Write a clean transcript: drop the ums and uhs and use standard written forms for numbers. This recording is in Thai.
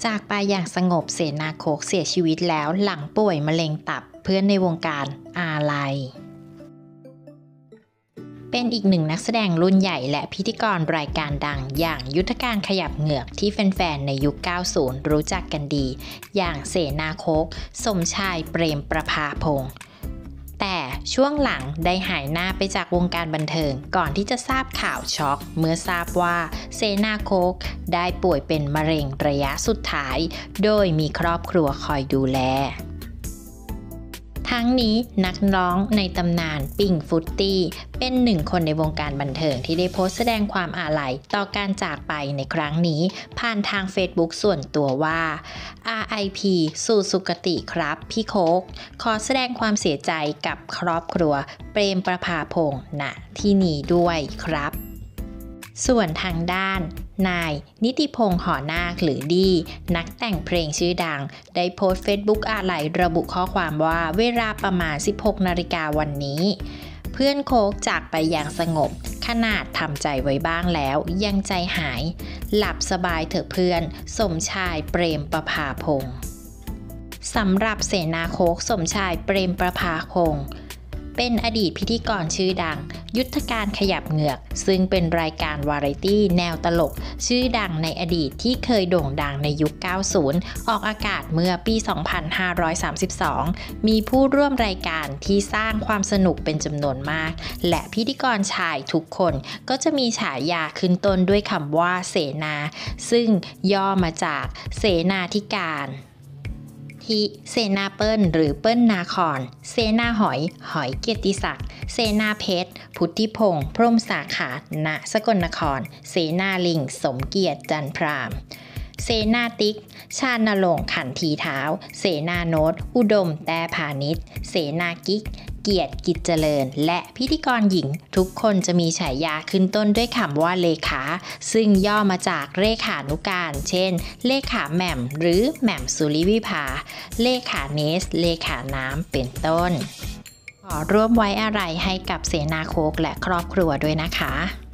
จากไปอย่างสงบเสนาโค้กเสียชีวิตแล้วหลังป่วยมะเร็งตับเพื่อนในวงการอาลัยเป็นอีกหนึ่งนักแสดงรุ่นใหญ่และพิธีกรรายการดังอย่างยุทธการขยับเหงือกที่แฟนๆในยุค 90 รู้จักกันดีอย่างเสนาโค้กสมชายเปรมประภาพงศ์แต่ช่วงหลังได้หายหน้าไปจากวงการบันเทิงก่อนที่จะทราบข่าวช็อกเมื่อทราบว่าเสนาโค้กได้ป่วยเป็นมะเร็งระยะสุดท้ายโดยมีครอบครัวคอยดูแลทั้งนี้นักร้องในตำนานปิ่งฟุตตี้เป็นหนึ่งคนในวงการบันเทิงที่ได้โพสต์แสดงความอาลัยต่อการจากไปในครั้งนี้ผ่านทาง Facebook ส่วนตัวว่า RIP สู่สุคติครับพี่โค้กขอแสดงความเสียใจกับครอบครัวเปรมประภาพงศ์ณที่นี้ด้วยครับส่วนทางด้านนายนิติพงษ์หอนาคหรือดีนักแต่งเพลงชื่อดังได้โพสต์ Facebook อาลัยระบุข้อความว่าเวลาประมาณ 16 นาฬิกาวันนี้เพื่อนโค้กจากไปอย่างสงบขนาดทำใจไว้บ้างแล้วยังใจหายหลับสบายเถอะเพื่อนสมชายเปรมประภาพงศ์สำหรับเสนาโค้กสมชายเปรมประภาพงศ์เป็นอดีตพิธีกรชื่อดังยุทธการขยับเหงือกซึ่งเป็นรายการวาไรตี้แนวตลกชื่อดังในอดีตที่เคยโด่งดังในยุค 90 ออกอากาศเมื่อปี 2532 มีผู้ร่วมรายการที่สร้างความสนุกเป็นจำนวนมากและพิธีกรชายทุกคนก็จะมีฉายาขึ้นต้นด้วยคำว่าเสนาซึ่งย่อมาจากเสนาธิการที่เสนาเปิ้ลหรือเปิ้ลนาคอนเสนาหอยเกียรติศักดิ์เสนาเพชรพุทธิพงษ์พรหมสาขาณสกลนครเสนาลิงสมเกียรติจันทร์พรามเสนาติ๊กชาญณรงค์ขันทีเท้าเสนาโนตอุดมแต่พาณิชย์เสนากิ๊กเกียรติกิจเจริญและพิธีกรหญิงทุกคนจะมีฉายาขึ้นต้นด้วยคำว่าเลขาซึ่งย่อมาจากเลขานุการเช่นเลขาแหม่มหรือแหม่มสุริวิภาเลขาเนสเลขาน้ำเป็นต้นขอร่วมไว้อาลัยให้กับเสนาโค้กและครอบครัวด้วยนะคะ